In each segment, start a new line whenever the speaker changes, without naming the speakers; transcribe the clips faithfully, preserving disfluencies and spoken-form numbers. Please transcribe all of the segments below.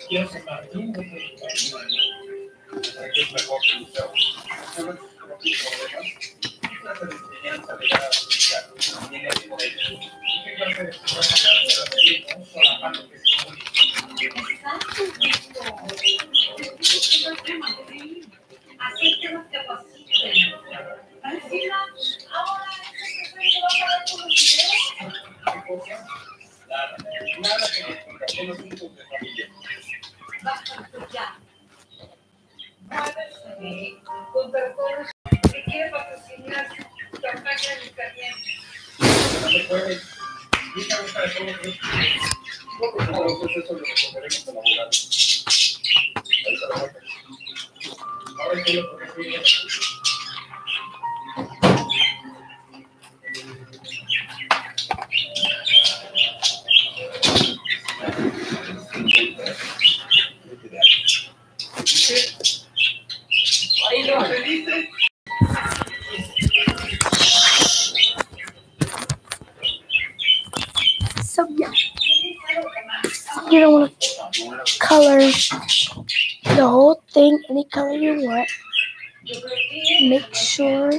So yeah, you don't want to color the whole thing any color you want. Make sure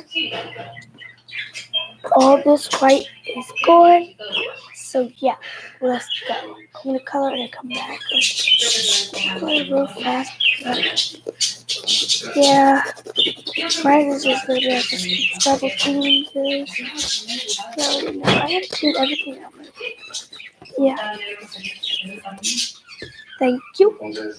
all this white is gone. So yeah, let's go. I'm gonna color and come back. Color real fast. Yeah, mine is just literally like a double changes. I already know. I have to clean everything out. Yeah. Thank you.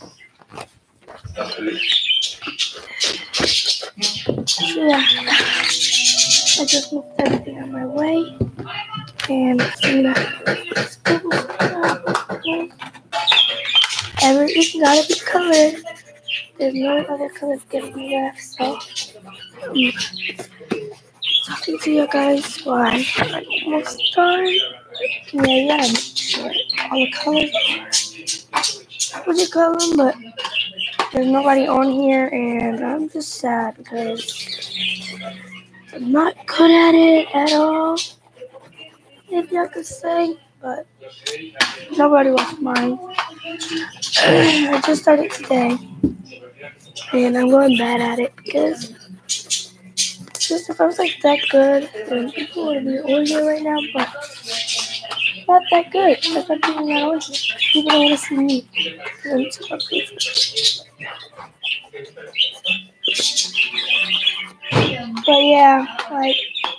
Yeah. I just moved everything out of my way. And I'm gonna everything gotta be colored. There's no other colors getting left, so I'm talking to you guys while I'm almost done. Yeah, yeah, I'm sure all the colors are pretty color, but there's nobody on here, and I'm just sad because I'm not good at it at all, if y'all could say, but nobody watched mine. I just started today, and I'm going bad at it because just if I was like that good, then people would be on here right now, but not that good. That's why people not on here. People don't want to see me. But yeah, like,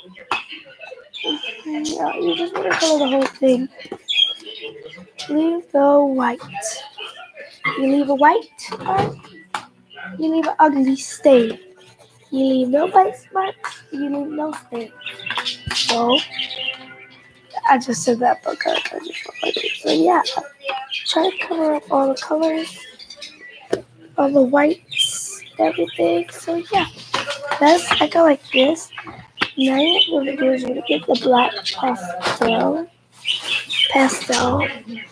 yeah, you just want to color the whole thing. Leave the white. You leave a white part, you leave an ugly stain. You leave no white spots, you leave no stain. So, I just said that because I just felt like it. So yeah, try to cover up all the colors, all the whites, everything. So yeah, that's, I go like this. Now what we're going to do is we're going to get the black pastel. Pastel.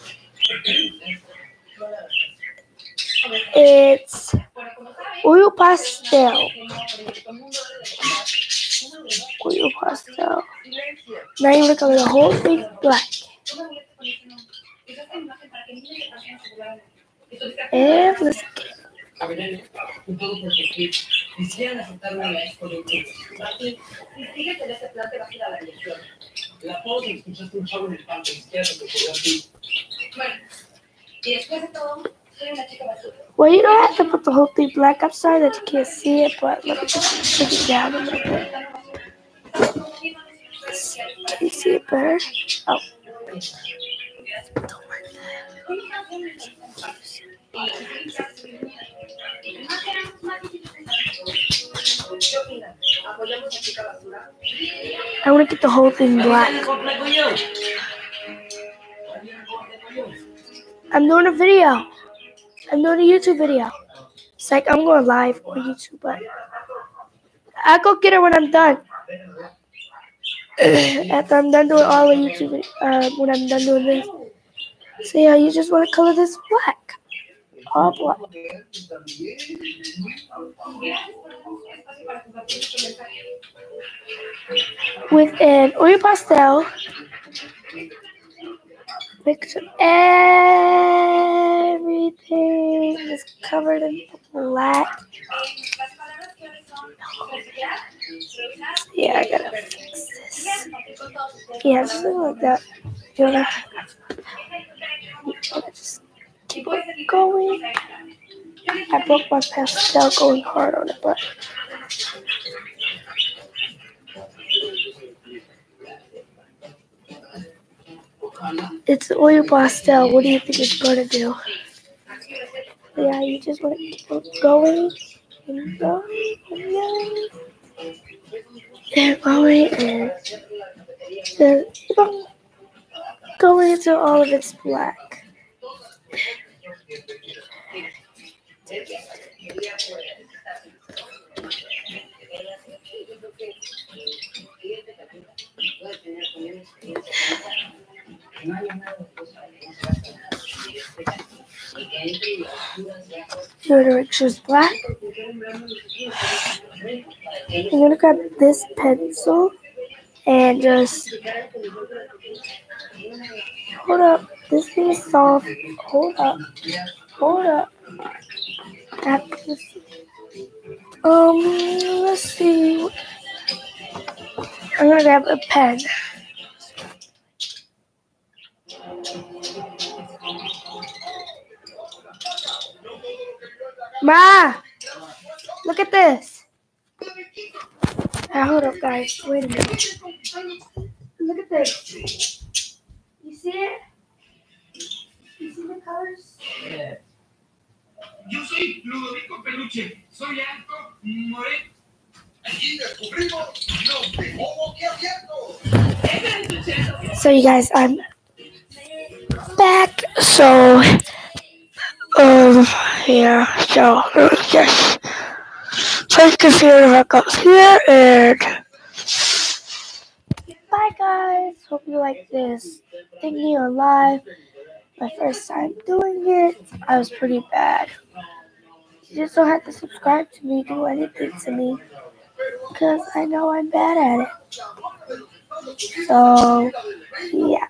It's oil pastel. Oil pastel. Now you're going to color the whole thing black. And let's well, you don't have to put the whole thing black. I'm sorry that you can't see it, but let me just take it down a little bit. Can you see it better? Oh. I want to get the whole thing black. I'm doing a video. I'm doing a YouTube video. It's like I'm going live on YouTube, but I'll go get it when I'm done. After I'm done doing all the YouTube, uh, when I'm done doing this. So yeah, you just want to color this black. All black. With an oil pastel. Mix every everything is covered in black. Yeah, I gotta fix this. Yeah, something like that. You wanna just keep it going. I broke my pastel going hard on it, but it's oil pastel. What do you think it's gonna do? Yeah, you just want to keep it going and going and going and going and then keep on going until all of it's black. You want to make sure it's black? I'm going to grab this pencil and just hold up. This thing is soft. Hold up. Hold up. Um, let's see. I'm going to grab a pen. Ma! Look at this. Now, hold up, guys. Wait a minute. Look at this. You see it? You see the colors? Yeah.
Yo soy Ludovico Peluche. Soy alto, moreno. Aquí descubrimos los de Momo que abierto.
So, you guys, I'm back. So, um, yeah. So, just place computer back up here and bye, guys. Hope you like this thingy on live. My first time doing it. I was pretty bad. You just don't have to subscribe to me, do anything to me, because I know I'm bad at it. So, yeah.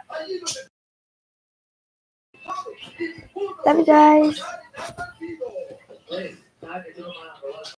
Love you guys.